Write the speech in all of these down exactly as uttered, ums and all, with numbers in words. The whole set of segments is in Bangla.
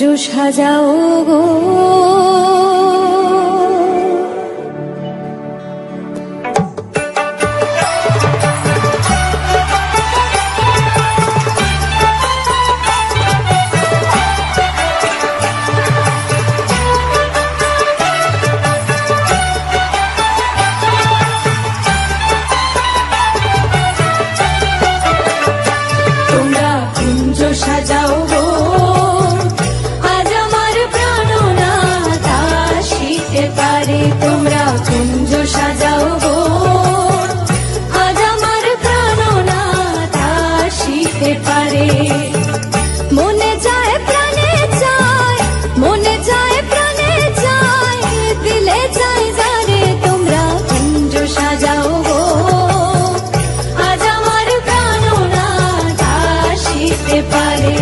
সাজাও গো সাজাও গো আজ আমার প্রাণনাথ আসিতে পারে তোমরা কুঞ্জ সাজাও গো আজ আমার প্রাণনাথ আসিতে পারে মনে যায় প্রাণে চায় মনে যায় প্রাণে চায় দিলে চাই যারে তোমরা কুঞ্জ সাজাও গো আজ আমার প্রাণনাথ আসিতে পারে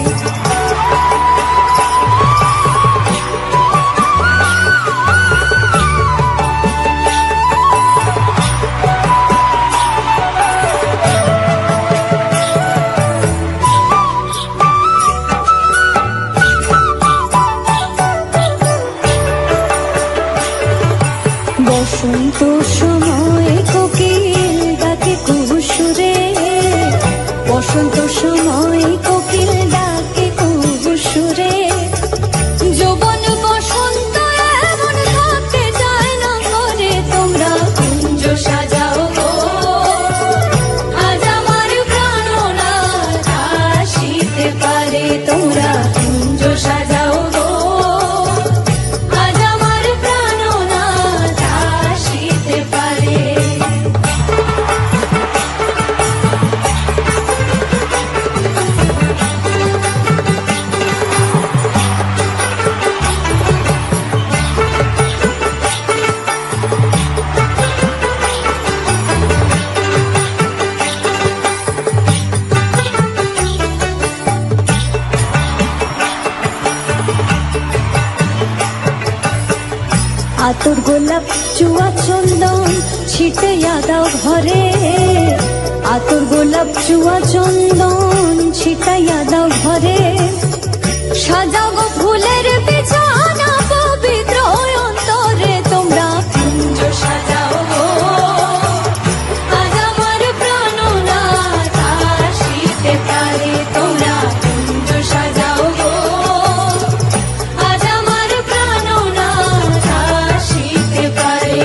বসন্ত সময় কোকিল ডাকে কুহুসুরে বসন্ত সময় কোকিল ডাকে কুহুসুরে যৌবন বসন্ত এমন থাকতে চায় না করে তোমরা কুঞ্জ সাজাও গো আজ আমার প্রাণনাথ আসিতে পারে তোমরা কুঞ্জ সাজাও গো আজ আমার প্রাণনাথ আসিতে পারে আতর গোলাপ চুয়া চন্দন ছিটাইয়া দাও ঘরে আতর গোলাপ চুয়া চন্দন ছিটাইয়া দাও ঘরে সাজাও গো ফুলের বিছানা পবিত্র অন্তরে তোমরা কুঞ্জ সাজাও গো আজ আমার প্রাণনাথ আসিতে পারে তোমরা কুঞ্জ সাজাও গো আজ আমার প্রাণনাথ আসিতে পারে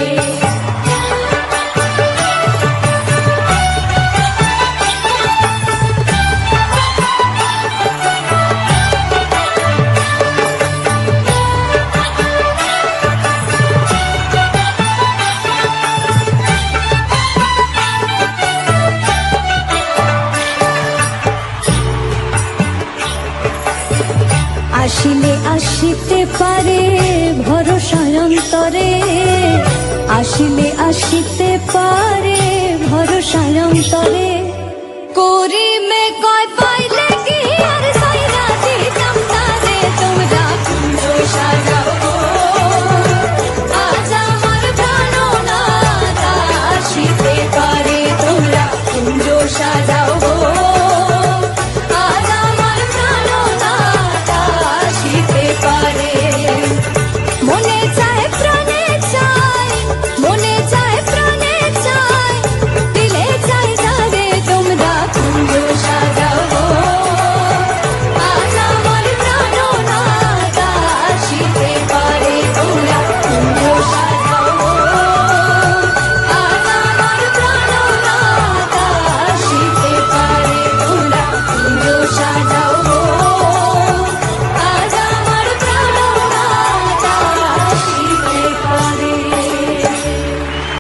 আসিলে আসিতে পারে ভরসা অন্তরে আসিলে আসিতে পারে